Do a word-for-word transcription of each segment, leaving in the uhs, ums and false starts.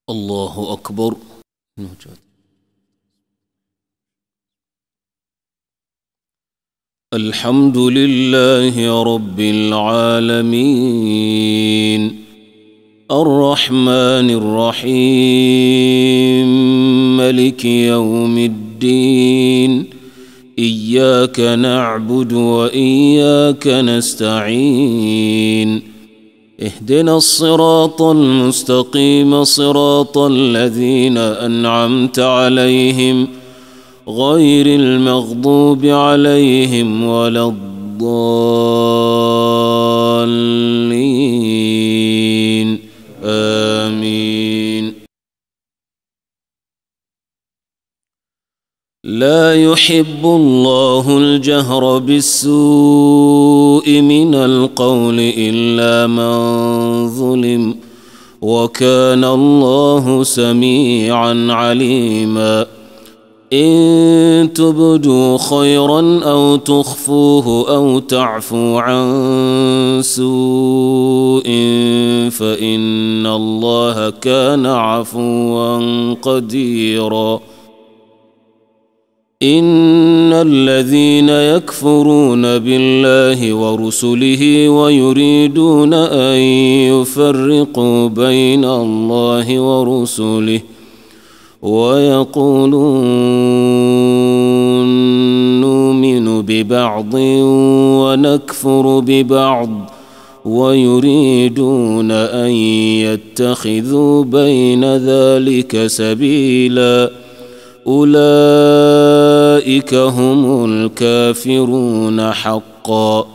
الله أكبر. الحمد لله رب العالمين الرحمن الرحيم مالك يوم الدين إياك نعبد وإياك نستعين اهدنا الصراط المستقيم صراط الذين أنعمت عليهم غير المغضوب عليهم ولا الضالين آمين. لا يحب الله الجهر بالسوء من القول إلا من ظلم وكان الله سميعا عليما. إن تبدوا خيرا أو تخفوه أو تعفوا عن سوء فإن الله كان عفوا قديرا. إن الذين يكفرون بالله ورسله ويريدون أن يفرقوا بين الله ورسله ويقولون نؤمن ببعض ونكفر ببعض ويريدون أن يتخذوا بين ذلك سبيلا أولئك هم الكافرون حقا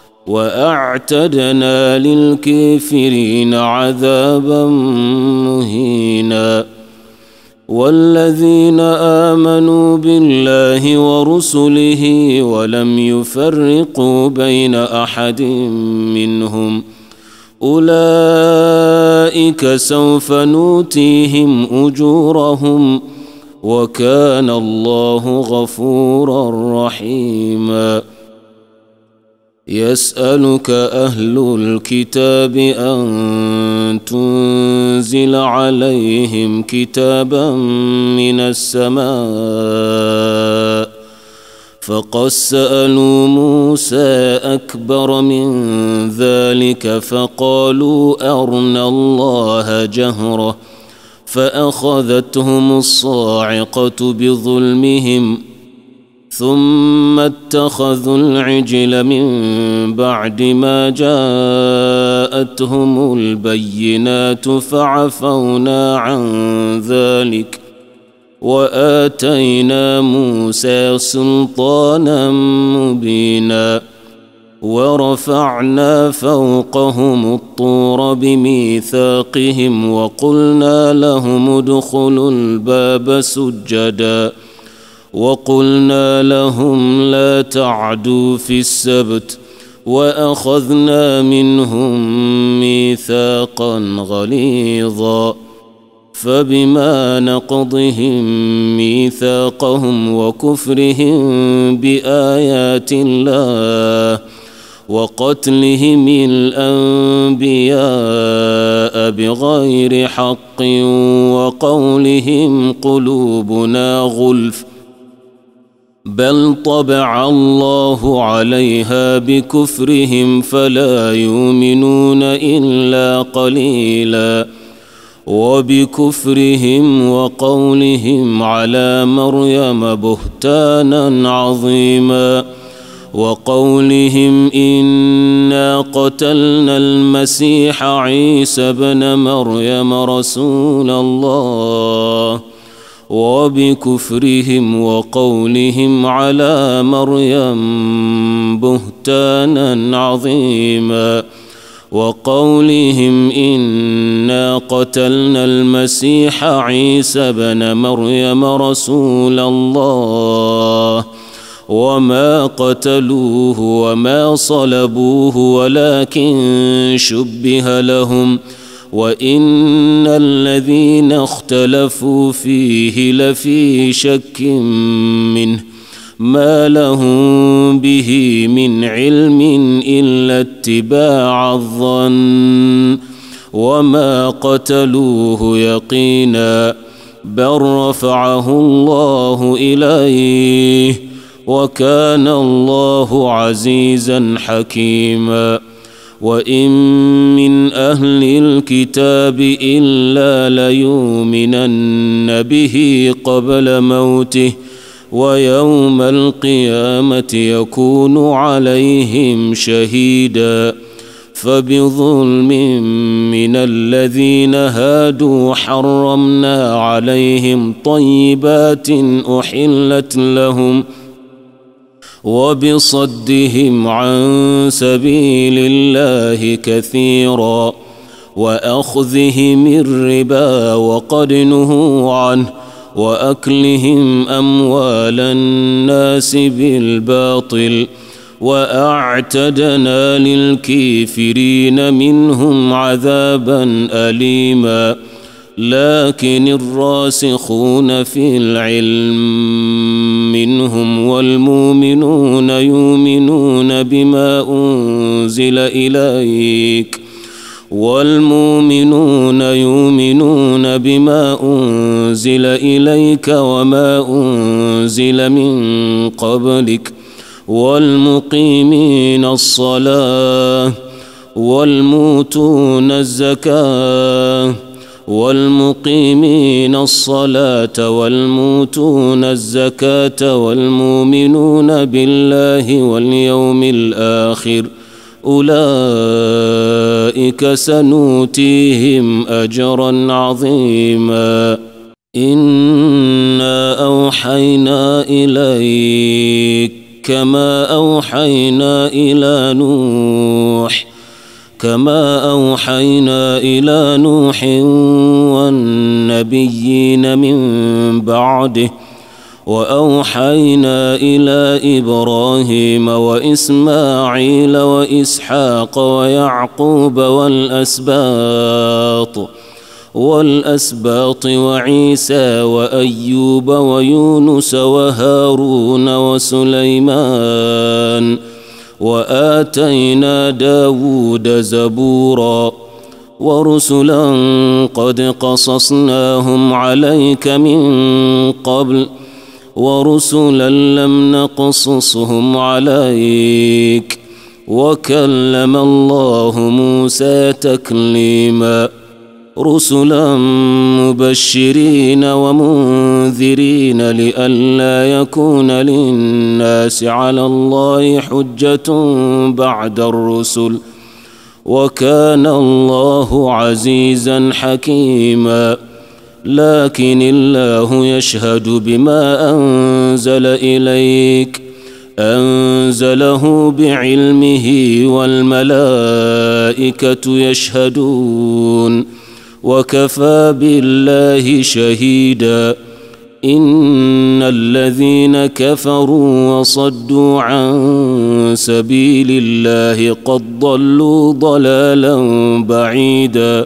وأعتدنا للكافرين عذابا مهينا. والذين آمنوا بالله ورسله ولم يفرقوا بين أحد منهم أولئك سوف نؤتيهم أجورهم وكان الله غفورا رحيما. يسألك أهل الكتاب أن تنزل عليهم كتابا من السماء فقد سألوا موسى أكبر من ذلك فقالوا أرنا الله جهرة فأخذتهم الصاعقة بظلمهم ثم اتخذوا العجل من بعد ما جاءتهم البينات فعفونا عن ذلك وآتينا موسى سلطانا مبينا. ورفعنا فوقهم الطور بميثاقهم وقلنا لهم ادخلوا الباب سجدا وقلنا لهم لا تعدوا في السبت وأخذنا منهم ميثاقا غليظا. فبما نقضهم ميثاقهم وكفرهم بآيات الله وقتلهم الأنبياء بغير حق وقولهم قلوبنا غلف بل طبع الله عليها بكفرهم فلا يؤمنون إلا قليلا. وبكفرهم وقولهم على مريم بهتانا عظيما وقولهم إنا قتلنا المسيح عيسى بن مريم رسول الله وبكفرهم وقولهم على مريم بهتانا عظيما وقولهم إنا قتلنا المسيح عيسى بن مريم رسول الله وما قتلوه وما صلبوه ولكن شبه لهم وإن الذين اختلفوا فيه لفي شك منه ما لهم به من علم إلا اتباع الظن وما قتلوه يقينا بل رفعه الله إليه وكان الله عزيزا حكيما وإن من أهل الكتاب إلا ليؤمنن به قبل موته ويوم القيامة يكون عليهم شهيدا فبظلم من الذين هادوا حرمنا عليهم طيبات أحلت لهم وبصدهم عن سبيل الله كثيرا وأخذهم الربا وقد نهوا عنه وأكلهم أموال الناس بالباطل وأعتدنا للكافرين منهم عذابا أليما لكن الراسخون في العلم منهم والمؤمنون يؤمنون بما أنزل إليك والمؤمنون يؤمنون بما أنزل إليك وما أنزل من قبلك والمقيمين الصلاة والموتون الزكاة والمقيمين الصلاة والموتون الزكاة والمؤمنون بالله واليوم الآخر أولئك سنؤتيهم أجرا عظيما إنا أوحينا إليك كما أوحينا إلى نوح كما أوحينا إلى نوح والنبيين من بعده وأوحينا إلى إبراهيم وإسماعيل وإسحاق ويعقوب والأسباط والأسباط وعيسى وأيوب ويونس وهارون وسليمان وآتينا داود زبورا ورسلا قد قصصناهم عليك من قبل ورسلا لم نقصصهم عليك وكلم الله موسى تكليما رسلا مبشرين ومنذرين لئلا يكون للناس على الله حجة بعد الرسل وكان الله عزيزا حكيما لكن الله يشهد بما أنزل إليك أنزله بعلمه والملائكة يشهدون وكفى بالله شهيدا إن الذين كفروا وصدوا عن سبيل الله قد ضلوا ضلالا بعيدا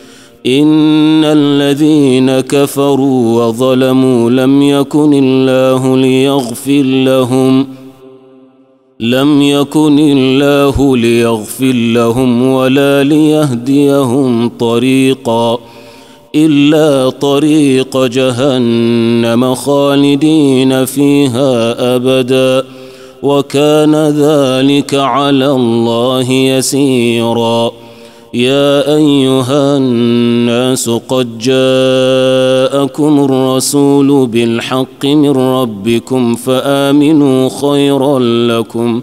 إن الذين كفروا وظلموا لم يكن الله ليغفر لهم لم يكن الله ليغفر لهم ولا ليهديهم طريقا إلا طريق جهنم خالدين فيها أبدا وكان ذلك على الله يسيرا يا أيها الناس قد جاءكم الرسول بالحق من ربكم فآمنوا خيرا لكم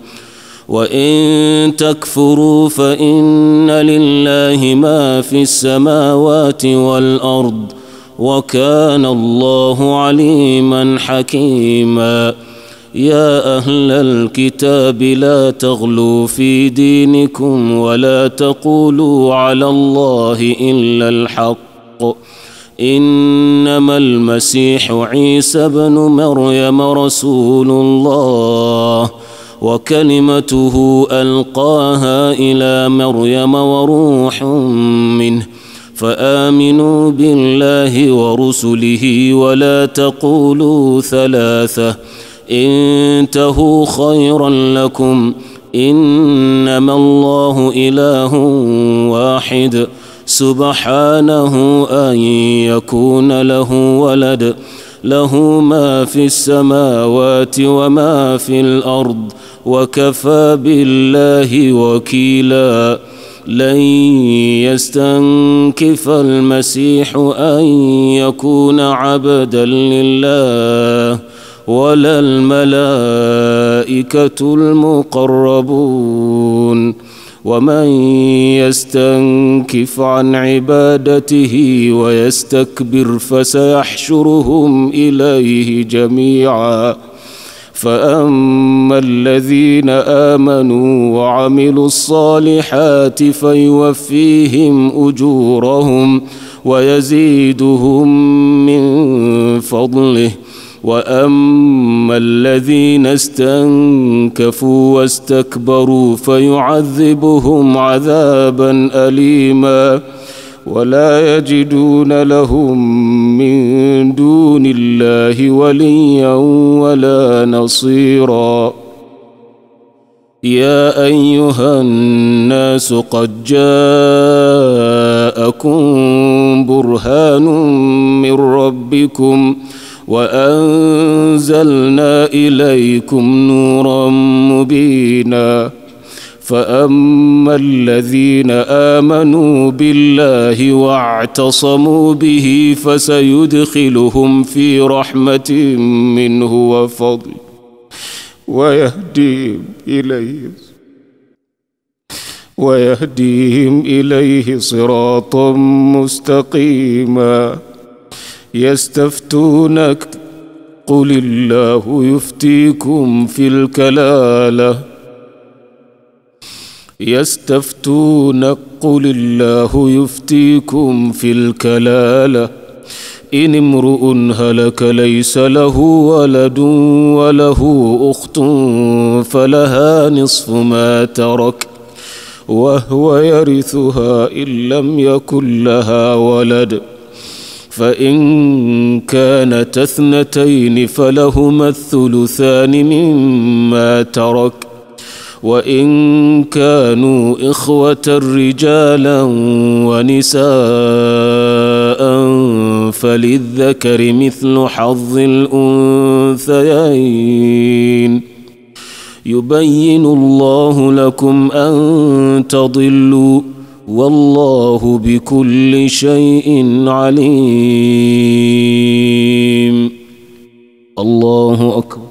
وإن تكفروا فإن لله ما في السماوات والأرض وكان الله عليما حكيما يا أهل الكتاب لا تغلوا في دينكم ولا تقولوا على الله إلا الحق إنما المسيح عيسى بن مريم رسول الله وكلمته ألقاها إلى مريم وروح منه فآمنوا بالله ورسله ولا تقولوا ثلاثة انتهوا خيرا لكم إنما الله إله واحد سبحانه أن يكون له ولد له ما في السماوات وما في الأرض وكفى بالله وكيلا لن يستنكف المسيح أن يكون عبدا لله ولا الملائكة المقربون ومن يستنكف عن عبادته ويستكبر فسيحشرهم إليه جميعا فأما الذين آمنوا وعملوا الصالحات فيوفيهم أجورهم ويزيدهم من فضله وأما الذين استنكفوا واستكبروا فيعذبهم عذابا أليما ولا يجدون لهم من دون الله وليا ولا نصيرا يا أيها الناس قد جاءكم برهان من ربكم وأنزلنا إليكم نورا مبينا فأما الذين آمنوا بالله واعتصموا به فسيدخلهم في رحمة منه وفضل ويهديهم إليه ويهديهم إليه صراطا مستقيما يستفتونك قل الله يفتيكم في الكلالة يستفتونك قل الله يفتيكم في الكلالة إن امرؤ هلك ليس له ولد وله أخت فلها نصف ما ترك وهو يرثها إن لم يكن لها ولد فإن كانت اثنتين فلهما الثلثان مما ترك وإن كانوا إخوة رجالا ونساء فللذكر مثل حظ الأنثيين يبين الله لكم أن تضلوا والله بكل شيء عليم الله أكبر.